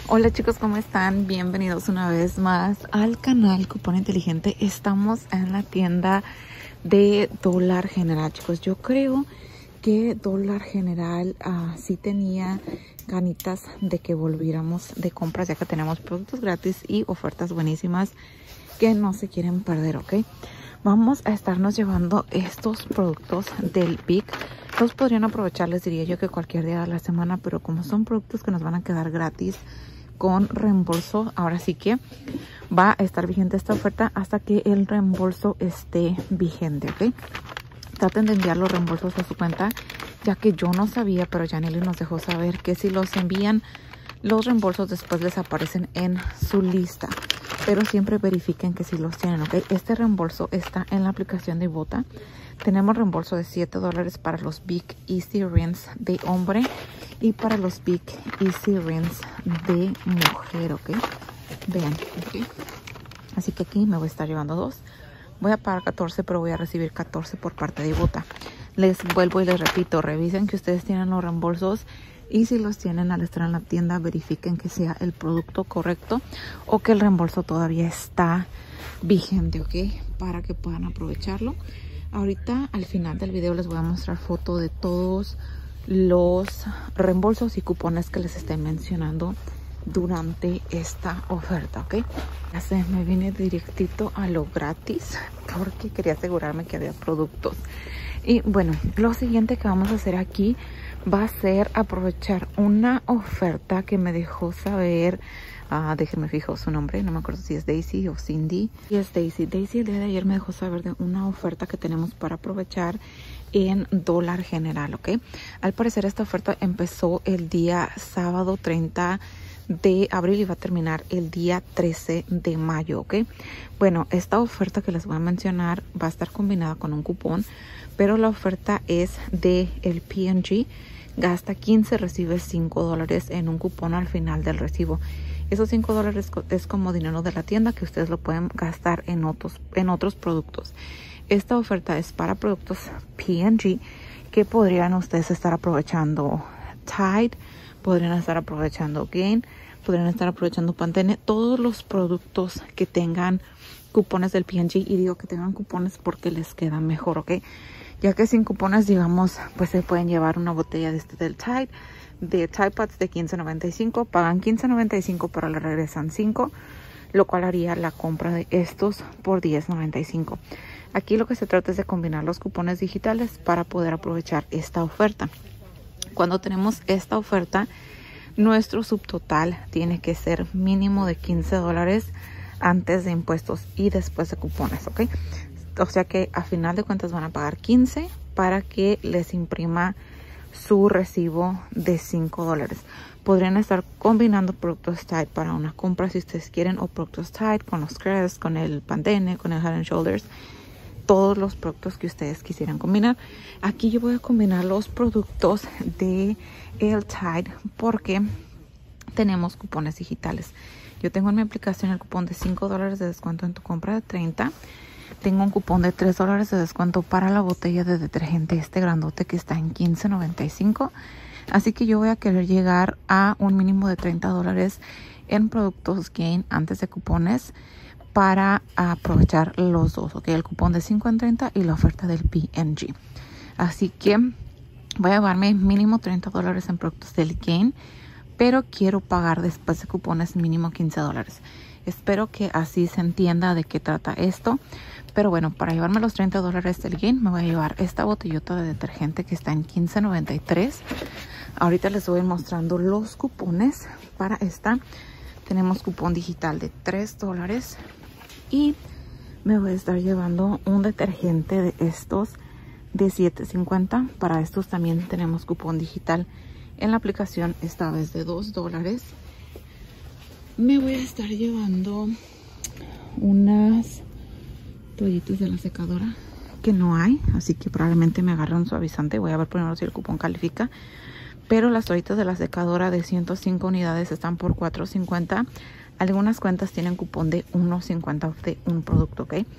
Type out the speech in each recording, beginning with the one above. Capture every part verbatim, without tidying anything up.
Hola chicos, ¿cómo están? Bienvenidos una vez más al canal Cupón Inteligente. Estamos en la tienda de Dollar General, chicos. Yo creo que Dollar General uh, sí tenía ganitas de que volviéramos de compras, ya que tenemos productos gratis y ofertas buenísimas que no se quieren perder, ¿ok? Vamos a estarnos llevando estos productos del Big. Los podrían aprovechar, les diría yo, que cualquier día de la semana, pero como son productos que nos van a quedar gratis con reembolso, ahora sí que va a estar vigente esta oferta hasta que el reembolso esté vigente, ¿ok? Traten de enviar los reembolsos a su cuenta, ya que yo no sabía, pero Janely nos dejó saber que si los envían, los reembolsos después les aparecen en su lista. Pero siempre verifiquen que si los tienen, ¿ok? Este reembolso está en la aplicación de Ibotta. Tenemos reembolso de siete dólares para los Big Easy Rinse de hombre y para los Big Easy Rinse de mujer, ¿ok? Vean, ¿ok? Así que aquí me voy a estar llevando dos. Voy a pagar catorce, pero voy a recibir catorce por parte de Ibotta. Les vuelvo y les repito, revisen que ustedes tienen los reembolsos. Y si los tienen al estar en la tienda, verifiquen que sea el producto correcto o que el reembolso todavía está vigente, ¿ok? Para que puedan aprovecharlo. Ahorita al final del video les voy a mostrar foto de todos los reembolsos y cupones que les estoy mencionando durante esta oferta, ¿ok? Ya sé, me vine directito a lo gratis porque quería asegurarme que había productos. Y bueno, lo siguiente que vamos a hacer aquí va a ser aprovechar una oferta que me dejó saber, uh, déjenme fijo su nombre, no me acuerdo si es Daisy o Cindy. Y es Daisy. Daisy el día de ayer me dejó saber de una oferta que tenemos para aprovechar en Dollar General, ¿ok? Al parecer esta oferta empezó el día sábado treinta de abril y va a terminar el día trece de mayo, ¿ok? Bueno, esta oferta que les voy a mencionar va a estar combinada con un cupón, pero la oferta es de el P and G. Gasta quince, recibe cinco dólares en un cupón al final del recibo. Esos cinco dólares es como dinero de la tienda que ustedes lo pueden gastar en otros, en otros productos. Esta oferta es para productos P and G que podrían ustedes estar aprovechando Tide, podrían estar aprovechando Gain, podrían estar aprovechando Pantene, todos los productos que tengan cupones del P and G. Y digo que tengan cupones porque les queda mejor, ¿ok? Ya que sin cupones, digamos, pues se pueden llevar una botella de este del Tide, de Tide Pods de quince noventa y cinco, pagan quince noventa y cinco, pero le regresan cinco, lo cual haría la compra de estos por diez noventa y cinco. Aquí lo que se trata es de combinar los cupones digitales para poder aprovechar esta oferta. Cuando tenemos esta oferta, nuestro subtotal tiene que ser mínimo de quince dólares antes de impuestos y después de cupones, ¿ok? O sea que a final de cuentas van a pagar quince para que les imprima su recibo de cinco dólares. Podrían estar combinando productos Tide para una compra si ustedes quieren, o productos Tide con los Crest, con el Pantene, con el Head and Shoulders. Todos los productos que ustedes quisieran combinar. Aquí yo voy a combinar los productos de el Tide porque tenemos cupones digitales. Yo tengo en mi aplicación el cupón de cinco dólares de descuento en tu compra de treinta. Tengo un cupón de tres dólares de descuento para la botella de detergente este grandote que está en quince noventa y cinco. Así que yo voy a querer llegar a un mínimo de treinta dólares en productos Gain antes de cupones para aprovechar los dos, ¿ok? El cupón de cinco en treinta y la oferta del P and G. Así que voy a llevarme mínimo treinta dólares en productos del Gain, pero quiero pagar después de cupones mínimo quince dólares. Espero que así se entienda de qué trata esto. Pero bueno, para llevarme los treinta dólares del Gain, me voy a llevar esta botellota de detergente que está en quince noventa y tres. Ahorita les voy mostrando los cupones para esta. Tenemos cupón digital de tres dólares. Y me voy a estar llevando un detergente de estos de siete cincuenta. Para estos también tenemos cupón digital en la aplicación, esta vez de dos dólares. Me voy a estar llevando unas toallitas de la secadora que no hay, así que probablemente me agarre un suavizante. Voy a ver primero si el cupón califica, pero las toallitas de la secadora de ciento cinco unidades están por cuatro cincuenta. Algunas cuentas tienen cupón de uno cincuenta de un producto, ¿ok?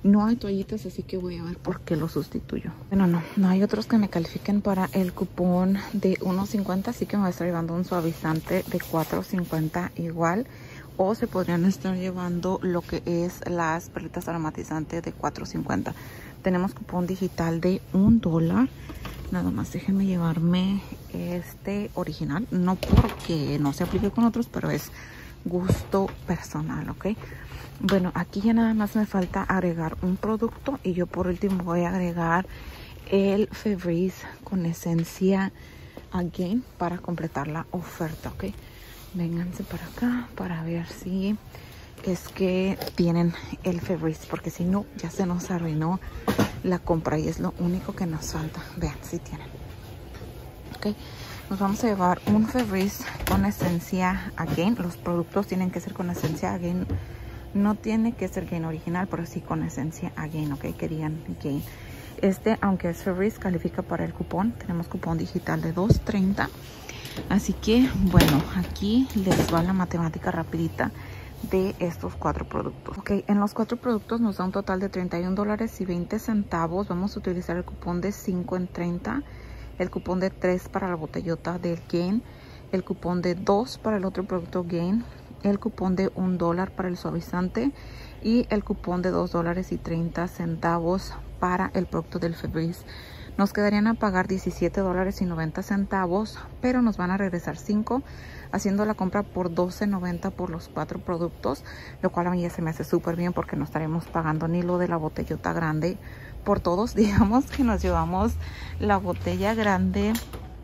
No hay toallitas, así que voy a ver por qué lo sustituyo. Bueno, no, no hay otros que me califiquen para el cupón de uno cincuenta, así que me voy a estar llevando un suavizante de cuatro cincuenta igual. O se podrían estar llevando lo que es las perlitas aromatizantes de cuatro cincuenta. Tenemos cupón digital de un dólar. Nada más déjenme llevarme este original. No porque no se aplique con otros, pero es gusto personal, ¿ok? Bueno, aquí ya nada más me falta agregar un producto. Y yo por último voy a agregar el Febreze con esencia Again para completar la oferta, ¿ok? Vénganse para acá para ver si es que tienen el Febreze, porque si no ya se nos arruinó la compra y es lo único que nos falta. Vean si tienen. Ok, nos vamos a llevar un Febreze con esencia Again. Los productos tienen que ser con esencia Again. No tiene que ser Gain original, pero sí con esencia Again, ok, que digan Gain. Este, aunque es Febreze, califica para el cupón. Tenemos cupón digital de dos treinta. Así que, bueno, aquí les va la matemática rapidita de estos cuatro productos. Ok, en los cuatro productos nos da un total de treinta y un dólares y veinte centavos. Vamos a utilizar el cupón de cinco en treinta, el cupón de tres para la botellota del Gain, el cupón de dos para el otro producto Gain, el cupón de un dólar para el suavizante y el cupón de dos dólares y treinta centavos para el producto del Febreze. Nos quedarían a pagar diecisiete dólares y noventa centavos, pero nos van a regresar cinco, haciendo la compra por doce noventa por los cuatro productos, lo cual a mí ya se me hace súper bien porque no estaremos pagando ni lo de la botellota grande por todos. Digamos que nos llevamos la botella grande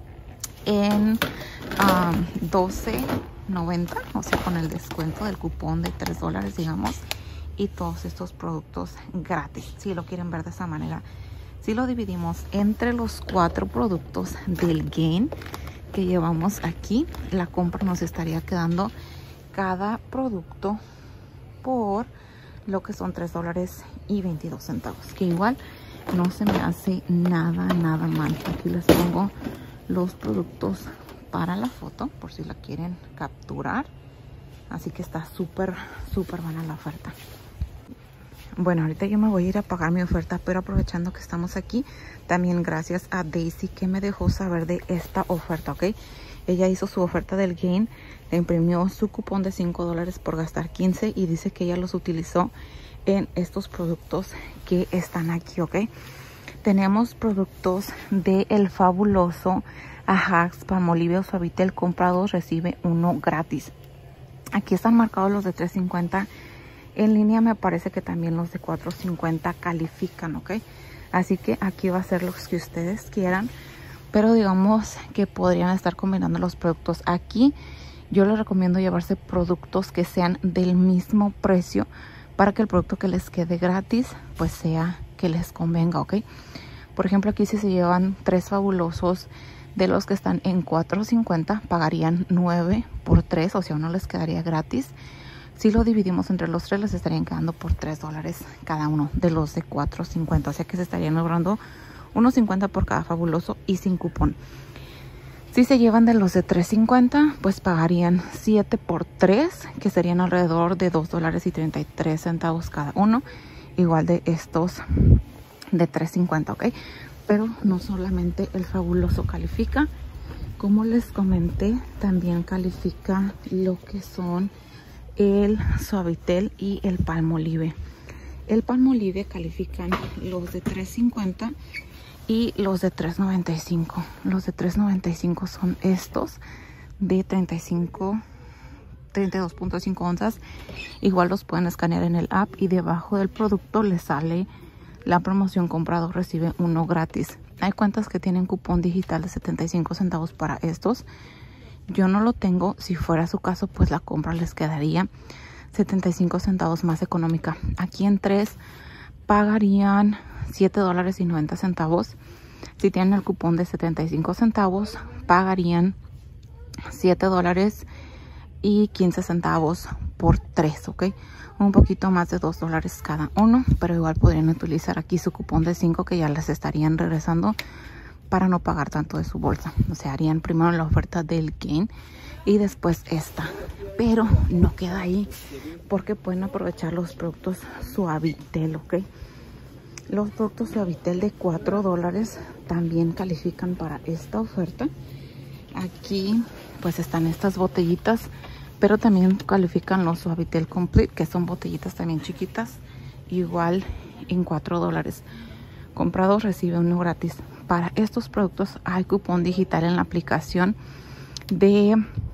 en um, doce noventa, o sea, con el descuento del cupón de tres dólares, digamos, y todos estos productos gratis, si lo quieren ver de esa manera. Si lo dividimos entre los cuatro productos del Gain que llevamos aquí, la compra nos estaría quedando cada producto por lo que son tres dólares y veintidós centavos, que igual no se me hace nada, nada mal. Aquí les pongo los productos para la foto por si la quieren capturar. Así que está súper, súper buena la oferta. Bueno, ahorita yo me voy a ir a pagar mi oferta, pero aprovechando que estamos aquí, también gracias a Daisy que me dejó saber de esta oferta, ¿ok? Ella hizo su oferta del Gain, le imprimió su cupón de cinco dólares por gastar quince y dice que ella los utilizó en estos productos que están aquí, ¿ok? Tenemos productos de El Fabuloso Ajax Palmolive o Suavitel, compra dos, recibe uno gratis. Aquí están marcados los de tres cincuenta. En línea me parece que también los de cuatro cincuenta califican, ¿ok? Así que aquí va a ser los que ustedes quieran. Pero digamos que podrían estar combinando los productos. Aquí yo les recomiendo llevarse productos que sean del mismo precio para que el producto que les quede gratis pues sea que les convenga, ¿ok? Por ejemplo, aquí si se llevan tres fabulosos de los que están en cuatro cincuenta, pagarían nueve por tres, o sea, uno les quedaría gratis. Si lo dividimos entre los tres, les estarían quedando por tres dólares cada uno de los de cuatro cincuenta. O sea que se estarían logrando uno cincuenta por cada fabuloso y sin cupón. Si se llevan de los de tres cincuenta, pues pagarían siete por tres, que serían alrededor de dos dólares y treinta y tres centavos cada uno. Igual de estos de tres cincuenta, ¿ok? Pero no solamente el fabuloso califica. Como les comenté, también califica lo que son el Suavitel y el Palmolive. El Palmolive califican los de tres cincuenta y los de tres noventa y cinco. Los de tres noventa y cinco son estos de treinta y cinco, treinta y dos punto cinco onzas. Igual los pueden escanear en el app y debajo del producto les sale la promoción comprado recibe uno gratis. Hay cuentas que tienen cupón digital de setenta y cinco centavos para estos. Yo no lo tengo. Si fuera su caso, pues la compra les quedaría setenta y cinco centavos más económica. Aquí en tres pagarían siete dólares y noventa centavos. Si tienen el cupón de setenta y cinco centavos, pagarían siete dólares y quince centavos por tres, ¿ok? Un poquito más de dos dólares cada uno, pero igual podrían utilizar aquí su cupón de cinco que ya les estarían regresando para no pagar tanto de su bolsa. O sea, harían primero la oferta del Gain y después esta Pero no queda ahí, porque pueden aprovechar los productos Suavitel, ¿ok? Los productos Suavitel de cuatro dólares también califican para esta oferta. Aquí pues están estas botellitas, pero también califican los Suavitel Complete, que son botellitas también chiquitas, igual en cuatro dólares. Comprado recibe uno gratis. Para estos productos hay cupón digital en la aplicación de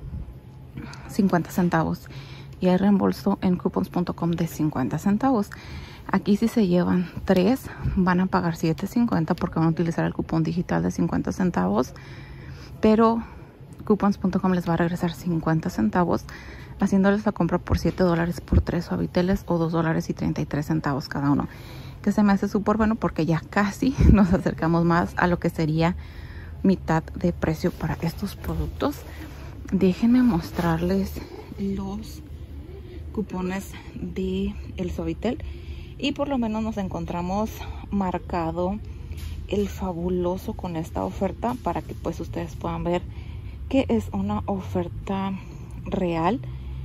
cincuenta centavos y hay reembolso en coupons punto com de cincuenta centavos. Aquí si se llevan tres van a pagar siete cincuenta porque van a utilizar el cupón digital de cincuenta centavos, pero coupons punto com les va a regresar cincuenta centavos haciéndoles la compra por siete dólares por tres Suaviteles o dos dólares y treinta y tres centavos cada uno, que se me hace súper bueno porque ya casi nos acercamos más a lo que sería mitad de precio para estos productos. Déjenme mostrarles los cupones de el Suavitel y por lo menos nos encontramos marcado el fabuloso con esta oferta para que pues ustedes puedan ver que es una oferta real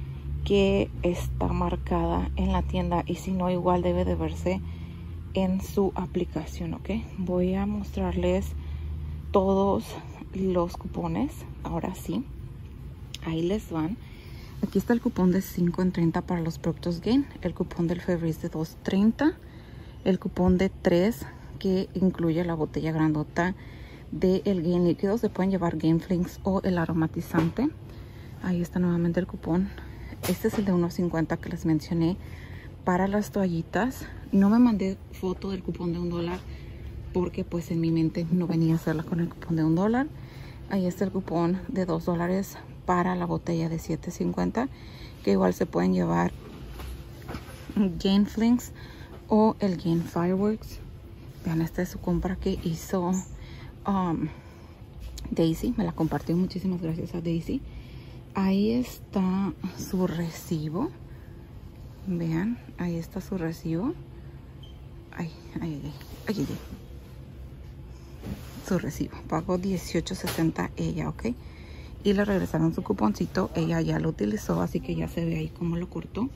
que está marcada en la tienda, y si no, igual debe de verse en su aplicación, ¿ok? Voy a mostrarles todos los cupones. Ahora sí, ahí les van. Aquí está el cupón de cinco en treinta para los productos Gain, el cupón del Febreze de dos treinta, el cupón de tres que incluye la botella grandota de el Gain líquido. Se pueden llevar Gain Flings o el aromatizante. Ahí está nuevamente el cupón. Este es el de uno cincuenta que les mencioné para las toallitas. No me mandé foto del cupón de un dólar porque pues en mi mente no venía a hacerla con el cupón de un dólar. Ahí está el cupón de dos dólares para la botella de siete cincuenta, que igual se pueden llevar Gain Flings o el Gain Fireworks. Vean, esta es su compra que hizo um, Daisy. Me la compartió. Muchísimas gracias a Daisy. Ahí está su recibo. Vean, ahí está su recibo. Ay, ay, ay, ay, ay. Su recibo. Pagó dieciocho sesenta ella, ¿ok? Y le regresaron su cuponcito. Ella ya lo utilizó, así que ya se ve ahí cómo lo cortó.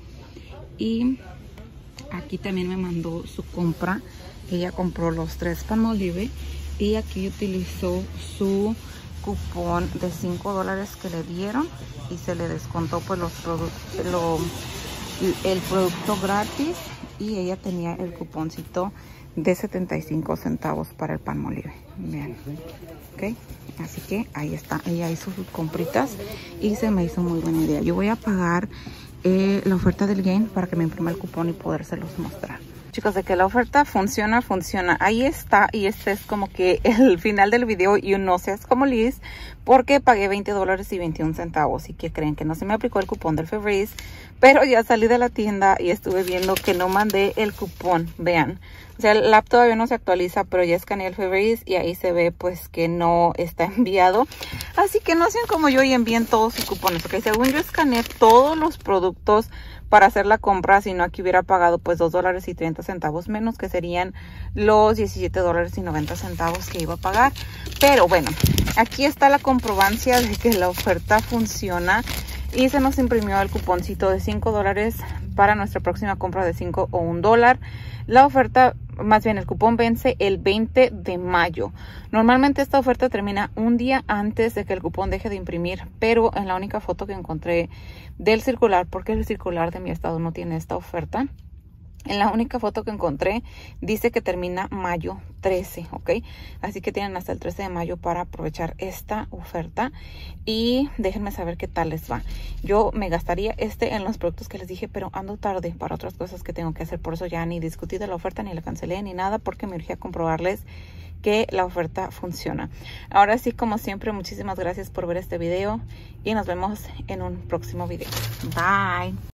Y aquí también me mandó su compra. Ella compró los tres Palmolive y aquí utilizó su cupón de cinco dólares que le dieron y se le descontó pues los productos, lo, el producto gratis, y ella tenía el cuponcito de setenta y cinco centavos para el Palmolive. Vean, ok, así que ahí está. Ella hizo sus compritas y se me hizo muy buena idea. Yo voy a pagar eh, la oferta del Gain para que me imprima el cupón y podérselos mostrar. Chicos, de que la oferta funciona, funciona. Ahí está, y este es como que el final del video. Y no seas como Liz, porque pagué veinte dólares y veintiún centavos. Y que creen que no se me aplicó el cupón del Febreze, pero ya salí de la tienda y estuve viendo que no mandé el cupón. Vean, o sea, el app todavía no se actualiza, pero ya escaneé el Febreze y ahí se ve pues que no está enviado. Así que no sean como yo y envíen todos sus cupones, ok. Según yo escaneé todos los productos para hacer la compra, si no aquí hubiera pagado pues dos dólares y treinta centavos menos, que serían los diecisiete dólares y noventa centavos que iba a pagar. Pero bueno, aquí está la comprobancia de que la oferta funciona y se nos imprimió el cuponcito de cinco dólares para nuestra próxima compra de cinco o un dólar. La oferta, más bien el cupón, vence el veinte de mayo. Normalmente esta oferta termina un día antes de que el cupón deje de imprimir, pero en la única foto que encontré del circular, porque el circular de mi estado no tiene esta oferta, en la única foto que encontré dice que termina mayo trece, ¿ok? Así que tienen hasta el trece de mayo para aprovechar esta oferta y déjenme saber qué tal les va. Yo me gastaría este en los productos que les dije, pero ando tarde para otras cosas que tengo que hacer. Por eso ya ni discutí de la oferta, ni la cancelé, ni nada, porque me urgía comprobarles que la oferta funciona. Ahora sí, como siempre, muchísimas gracias por ver este video y nos vemos en un próximo video. Bye.